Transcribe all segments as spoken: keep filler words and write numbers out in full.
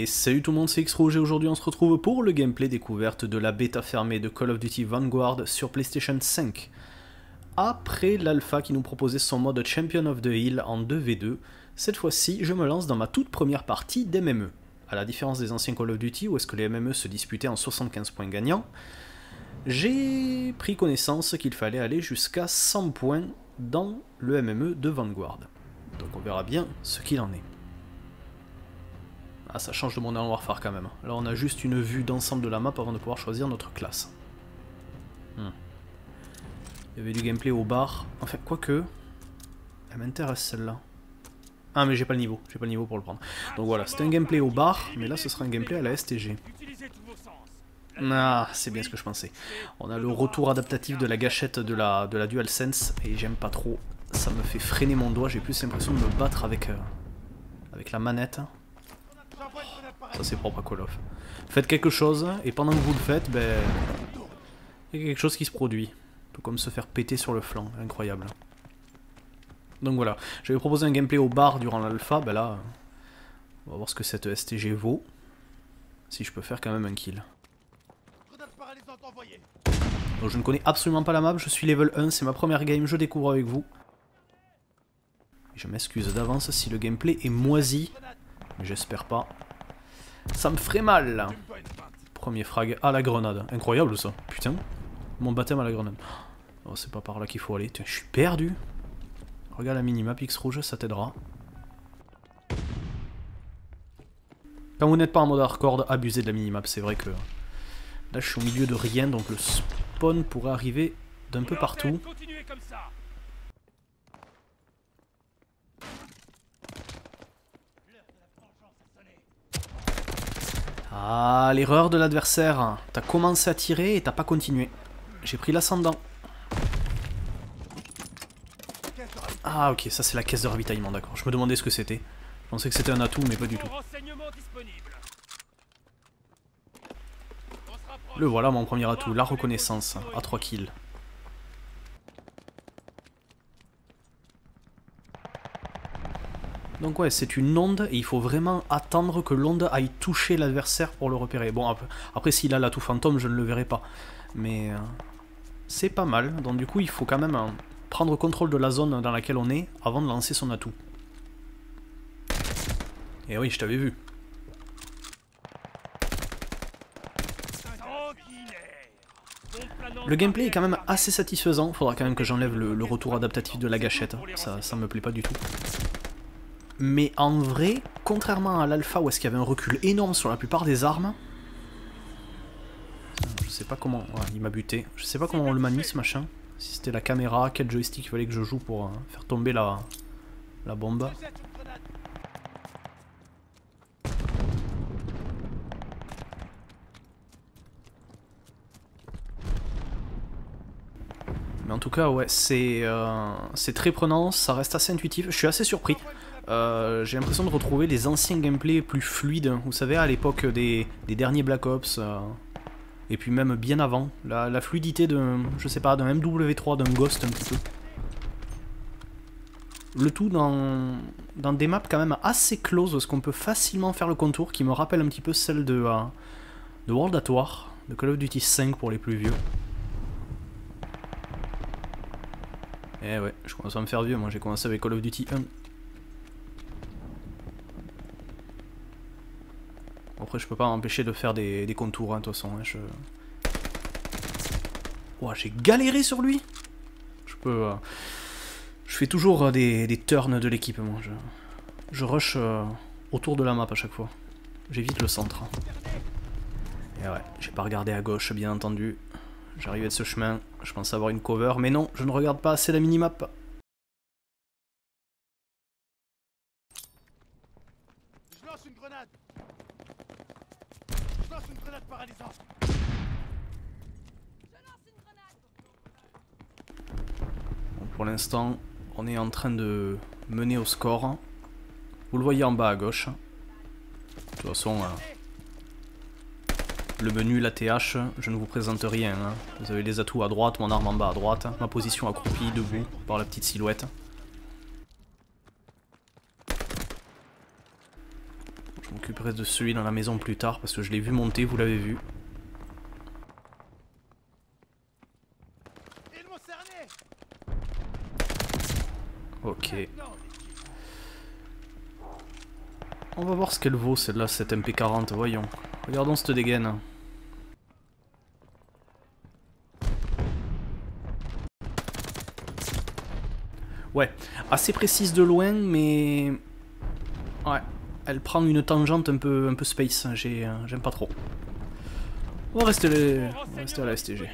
salut tout le monde, c'est X-Rouge et aujourd'hui on se retrouve pour le gameplay découverte de la bêta fermée de Call of Duty Vanguard sur PlayStation cinq. Après l'alpha qui nous proposait son mode Champion of the Hill en deux v deux, cette fois-ci je me lance dans ma toute première partie d'M M E. À la différence des anciens Call of Duty où est-ce que les M M E se disputaient en soixante-quinze points gagnants, j'ai pris connaissance qu'il fallait aller jusqu'à cent points dans le M M E de Vanguard. Donc on verra bien ce qu'il en est. Ah, ça change de Modern Warfare quand même. Là on a juste une vue d'ensemble de la map avant de pouvoir choisir notre classe. Hmm. Il y avait du gameplay au bar. Enfin, quoique... Elle m'intéresse celle-là. Ah mais j'ai pas le niveau, j'ai pas le niveau pour le prendre. Donc voilà, c'était un gameplay au bar, mais là ce sera un gameplay à la S T G. Ah, c'est bien ce que je pensais. On a le retour adaptatif de la gâchette de la, de la DualSense, et j'aime pas trop. Ça me fait freiner mon doigt, j'ai plus l'impression de me battre avec, euh, avec la manette. Ça c'est propre à Call of. Faites quelque chose, et pendant que vous le faites, ben... il y a quelque chose qui se produit. Tout comme se faire péter sur le flanc, incroyable. Donc voilà, j'avais proposé un gameplay au bar durant l'alpha, ben là... On va voir ce que cette S T G vaut. Si je peux faire quand même un kill. Donc je ne connais absolument pas la map, je suis level un, c'est ma première game, je découvre avec vous. Je m'excuse d'avance si le gameplay est moisi, mais j'espère pas. Ça me ferait mal. Premier frag à la grenade. Incroyable ça. Putain. Mon baptême à la grenade. Oh, c'est pas par là qu'il faut aller. Tiens, je suis perdu. Regarde la minimap X rouge, ça t'aidera. Quand vous n'êtes pas en mode hardcore, abusez de la minimap. C'est vrai que là je suis au milieu de rien, donc le spawn pourrait arriver d'un peu partout. Ah, l'erreur de l'adversaire. T'as commencé à tirer et t'as pas continué. J'ai pris l'ascendant. Ah ok, ça c'est la caisse de ravitaillement, d'accord. Je me demandais ce que c'était. Je pensais que c'était un atout, mais pas du tout. Le voilà mon premier atout, la reconnaissance, à trois kills. Donc ouais, c'est une onde et il faut vraiment attendre que l'onde aille toucher l'adversaire pour le repérer. Bon, après, après s'il a l'atout fantôme, je ne le verrai pas. Mais euh, c'est pas mal. Donc du coup, il faut quand même euh, prendre contrôle de la zone dans laquelle on est avant de lancer son atout. Et oui, je t'avais vu. Le gameplay est quand même assez satisfaisant. Faudra quand même que j'enlève le, le retour adaptatif de la gâchette. Ça, ça me plaît pas du tout. Mais en vrai, contrairement à l'alpha où est-ce qu'il y avait un recul énorme sur la plupart des armes, je sais pas comment... Ouais, il m'a buté. Je sais pas comment on le manie ce machin. Si c'était la caméra, quel joystick il fallait que je joue pour euh, faire tomber la, la bombe. Mais en tout cas, ouais, c'est euh, c'est très prenant, ça reste assez intuitif. Je suis assez surpris. Euh, j'ai l'impression de retrouver les anciens gameplays plus fluides, vous savez, à l'époque des, des derniers Black Ops, euh, et puis même bien avant. La, la fluidité d'un, je sais pas, d'un M W trois, d'un Ghost un petit peu. Le tout dans, dans des maps quand même assez closes, parce qu'on peut facilement faire le contour, qui me rappelle un petit peu celle de, euh, de World at War, de Call of Duty cinq pour les plus vieux. Eh ouais, je commence à me faire vieux, moi j'ai commencé avec Call of Duty un. Après je peux pas m'empêcher de faire des, des contours, hein, de toute façon. Hein, je... Oh, j'ai galéré sur lui. Je peux... Euh... Je fais toujours euh, des, des turns de l'équipe, moi. Je, je rush euh, autour de la map à chaque fois. J'évite le centre. Et ouais, j'ai pas regardé à gauche, bien entendu. J'arrivais de ce chemin, je pensais avoir une cover, mais non, je ne regarde pas assez la minimap. Je lance une grenade. Je lance une grenade paralysante. Bon, pour l'instant, on est en train de mener au score. Vous le voyez en bas à gauche. De toute façon... Euh... Le menu, la T H, je ne vous présente rien. Hein. Vous avez les atouts à droite, mon arme en bas à droite, ma position accroupie, debout, par la petite silhouette. Je m'occupe m'occuperai de celui dans la maison plus tard parce que je l'ai vu monter, vous l'avez vu. Ok. On va voir ce qu'elle vaut celle-là, cette M P quarante, voyons. Regardons cette dégaine. Ouais, assez précise de loin, mais... Ouais, elle prend une tangente un peu, un peu space, j'aime pas trop. On va rester, les... On va rester à la S T G.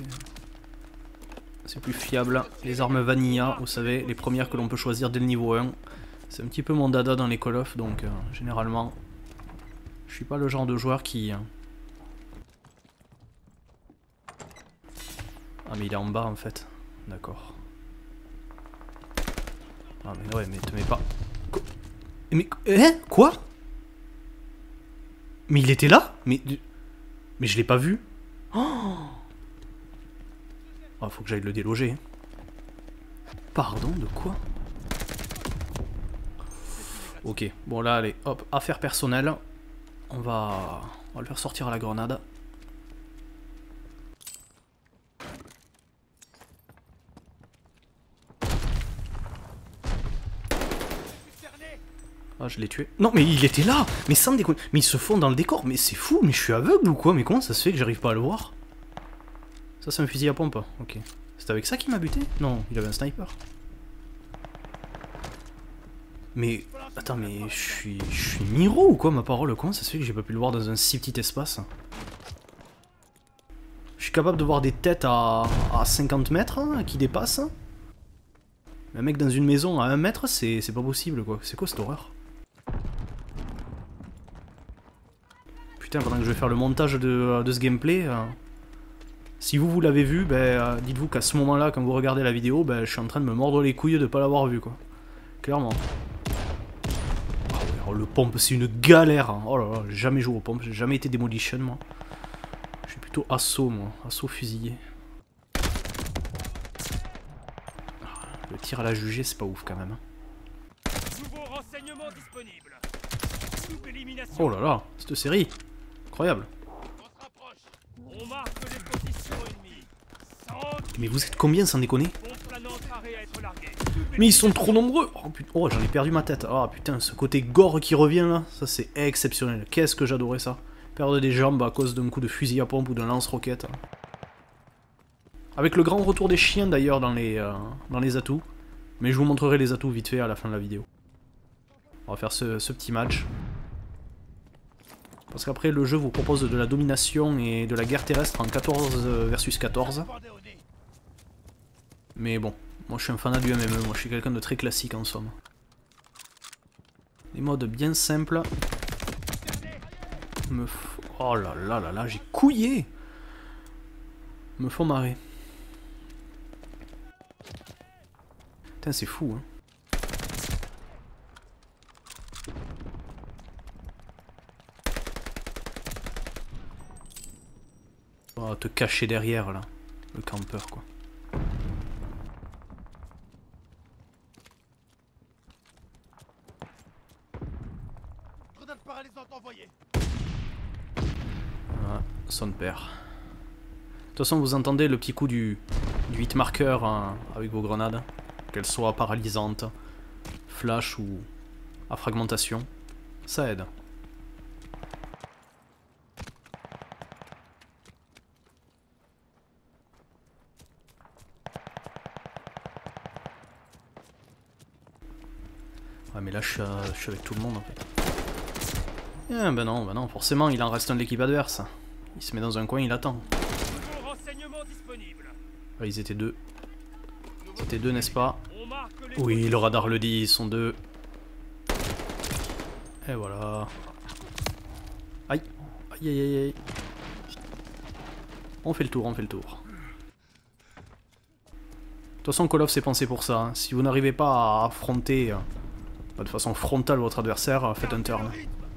C'est plus fiable. Les armes Vanilla, vous savez, les premières que l'on peut choisir dès le niveau un. C'est un petit peu mon dada dans les Call of, donc euh, généralement, je suis pas le genre de joueur qui... Ah mais il est en bas en fait, d'accord. Ah mais ouais, mais te mets pas... Quoi mais... Hein? Quoi? Mais il était là? Mais... Mais je l'ai pas vu. Oh, oh faut que j'aille le déloger. Pardon, de quoi? Ok, bon là, allez, hop, affaire personnelle. On va... On va le faire sortir à la grenade. Ah, je l'ai tué. Non, mais il était là! Mais sans déconner. Mais il se fond dans le décor. Mais c'est fou, mais je suis aveugle ou quoi? Mais comment ça se fait que j'arrive pas à le voir? Ça, c'est un fusil à pompe. Ok. C'est avec ça qu'il m'a buté? Non, il avait un sniper. Mais... Attends, mais je suis... Je suis Miro ou quoi, ma parole? Comment ça se fait que j'ai pas pu le voir dans un si petit espace? Je suis capable de voir des têtes à, à cinquante mètres hein, qui dépassent. Un mec dans une maison à un mètre, c'est pas possible quoi. C'est quoi cette horreur? Putain, pendant que je vais faire le montage de, de ce gameplay, euh, si vous, vous l'avez vu, ben, euh, dites-vous qu'à ce moment-là, quand vous regardez la vidéo, ben, je suis en train de me mordre les couilles de pas l'avoir vu, quoi. Clairement. Oh, ouais, oh, le pompe, c'est une galère. Hein. Oh là là, j'ai jamais joué aux pompes, j'ai jamais été Demolition, moi. Je suis plutôt assaut, moi. Assaut fusillé. Le tir à la jugée, c'est pas ouf, quand même. Oh là là, cette série. Incroyable. Mais vous êtes combien sans déconner? Mais ils sont trop nombreux. Oh putain, oh, j'en ai perdu ma tête. Ah oh, putain, ce côté gore qui revient là, ça c'est exceptionnel. Qu'est-ce que j'adorais ça. Perdre des jambes à cause d'un coup de fusil à pompe ou d'un lance-roquette. Avec le grand retour des chiens d'ailleurs dans les euh, dans les atouts. Mais je vous montrerai les atouts vite fait à la fin de la vidéo. On va faire ce, ce petit match. Parce qu'après le jeu vous propose de la domination et de la guerre terrestre en quatorze versus quatorze. Mais bon, moi je suis un fanat du M M E, moi je suis quelqu'un de très classique en somme. Des modes bien simples. Me f... Oh là là là là, j'ai couillé. Me font marrer. Putain c'est fou hein. Oh, te cacher derrière là, le campeur quoi. Voilà, son père. De toute façon vous entendez le petit coup du, du hit marker hein, avec vos grenades, qu'elles soient paralysantes, flash ou à fragmentation, ça aide. Ouais mais là je suis, à, je suis avec tout le monde en fait. Eh ben non, ben non, forcément il en reste un de l'équipe adverse. Il se met dans un coin, il attend. Ah, ils étaient deux. Ils étaient deux n'est-ce pas? Oui, le radar le dit, ils sont deux. Et voilà. Aïe, aïe aïe aïe aïe. On fait le tour, on fait le tour. De toute façon Call of c'est pensé pour ça. Hein. Si vous n'arrivez pas à affronter... Euh, de façon frontale votre adversaire, faites un turn.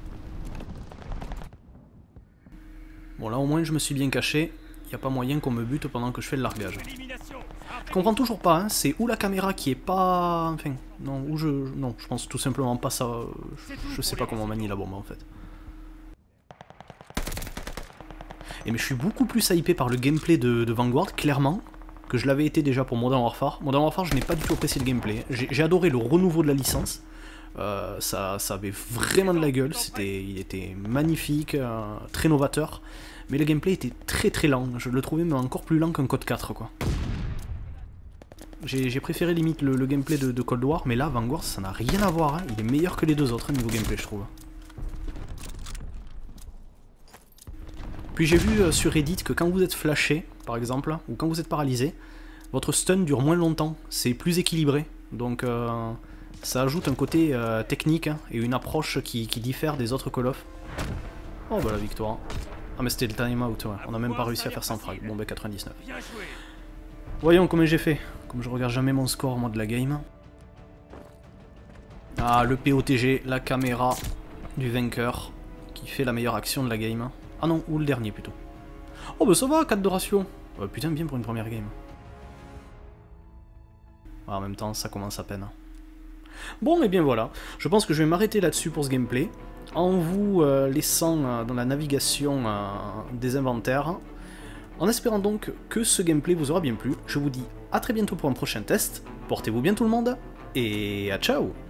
Bon là au moins je me suis bien caché, il n'y a pas moyen qu'on me bute pendant que je fais le largage. Je comprends toujours pas, hein. C'est ou la caméra qui est pas... Enfin, non, ou je... Non, je pense tout simplement pas ça... Je sais pas comment on manie la bombe en fait. Et mais je suis beaucoup plus hypé par le gameplay de, de Vanguard, clairement, que je l'avais été déjà pour Modern Warfare. Modern Warfare, je n'ai pas du tout apprécié le gameplay. J'ai adoré le renouveau de la licence. Euh, ça, ça avait vraiment de la gueule, c'était, il était magnifique, euh, très novateur. Mais le gameplay était très très lent, je le trouvais même encore plus lent qu'un Code quatre, quoi. J'ai préféré limite le, le gameplay de, de Cold War, mais là, Vanguard, ça n'a rien à voir, hein. Il est meilleur que les deux autres, niveau gameplay, je trouve. Puis j'ai vu euh, sur Reddit que quand vous êtes flashé, par exemple, ou quand vous êtes paralysé, votre stun dure moins longtemps, c'est plus équilibré, donc euh, ça ajoute un côté euh, technique hein, et une approche qui, qui diffère des autres Call of. Oh bah la victoire. Ah mais c'était le time out, ouais. On n'a même pas réussi à faire cent frag, bon bah quatre-vingt-dix-neuf. Voyons combien j'ai fait, comme je regarde jamais mon score moi de la game. Ah le P O T G, la caméra du vainqueur, qui fait la meilleure action de la game. Ah non, ou le dernier plutôt. Oh bah ça va, quatre de ratio. Oh, putain bien pour une première game. Ah, en même temps, ça commence à peine. Bon, et bien voilà. Je pense que je vais m'arrêter là-dessus pour ce gameplay. En vous euh, laissant euh, dans la navigation euh, des inventaires. En espérant donc que ce gameplay vous aura bien plu. Je vous dis à très bientôt pour un prochain test. Portez-vous bien tout le monde. Et à ciao!